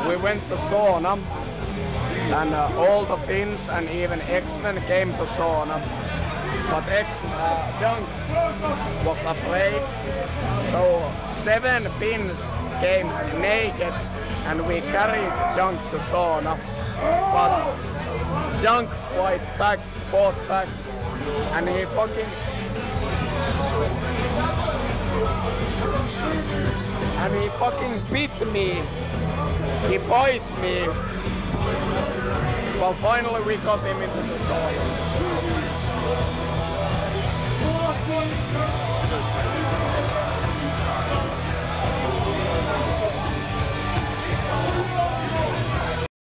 we went to sauna, and all the Finns and even X-Men came to sauna. But Dunc was afraid, so 7 Finns came naked and we carried Dunc to sauna. But Dunc fought back, and he fucking bit me. He bit me. But finally we got him into the sauna.